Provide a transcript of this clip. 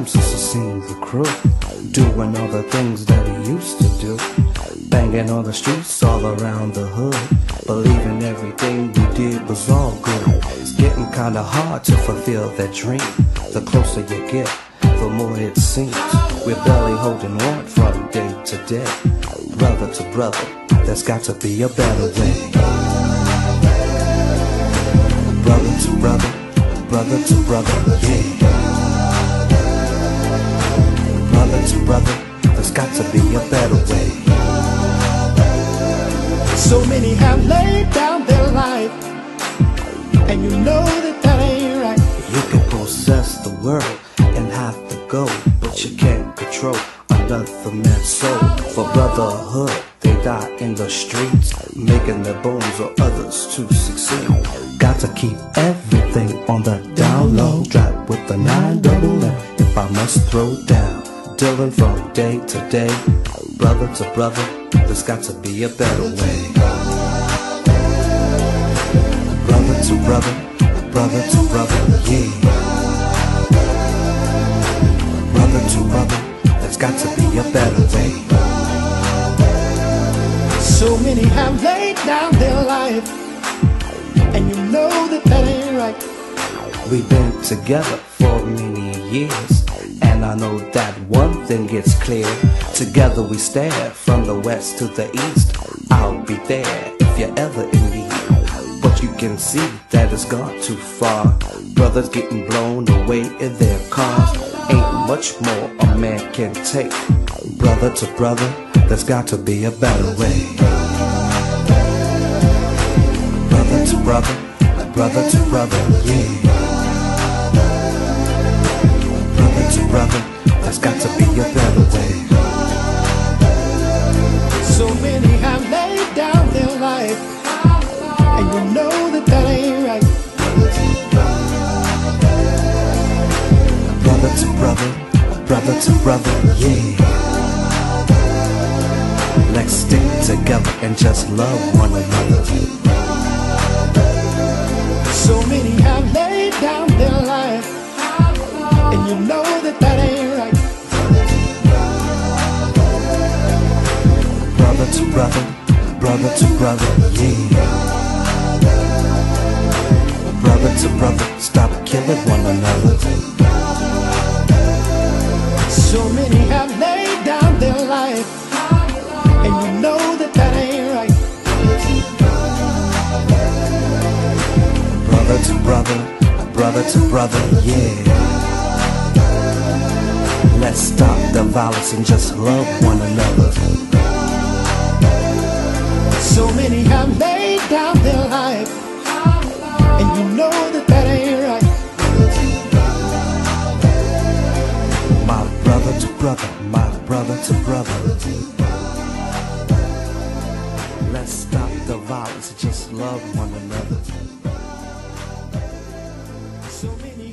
time since I seen the crew doing all the things that we used to do, banging on the streets all around the hood, believing everything we did was all good. It's getting kinda hard to fulfill that dream. The closer you get, the more it seems we're barely holding on from day to day. Brother to brother, there's got to be a better way. Brother to brother, brother to brother, yeah. Brother to brother, there's got to be a better way. So many have laid down their life, and you know that that ain't right. You can possess the world and have to go, but you can't control another man's soul. For brotherhood, they die in the streets, making their bones or others to succeed. Got to keep everything on the down low. Drive with the 999 if I must throw down. Dealing from day to day, brother to brother, there's got to be a better way. Brother to brother, brother to brother, yeah. Brother to brother, there's got to be a better way. So many have laid down their life, and you know that that ain't right. We've been together for many years, and I know that one thing is clear. Together we stand from the west to the east. I'll be there if you're ever in need, but you can see that it's gone too far. Brothers getting blown away in their cars. Ain't much more a man can take. Brother to brother, there's got to be a better way. Brother to brother, brother to brother, yeah. Brother to brother, there's got to be a better way. So many have laid down their life, and you know that that ain't right. Brother to brother, brother to brother, yeah. Let's stick together and just love one another. So many have laid down their life, and you know that that ain't right. Brother to brother, brother to brother, yeah. Brother to brother, stop killing one another. So many have laid down their life, and you know that that ain't right. Brother to brother, brother to brother, yeah. Let's stop the violence and just love one another. So many have laid down their life, and you know that that ain't right. My brother to brother, my brother to brother. Let's stop the violence and just love one another. So many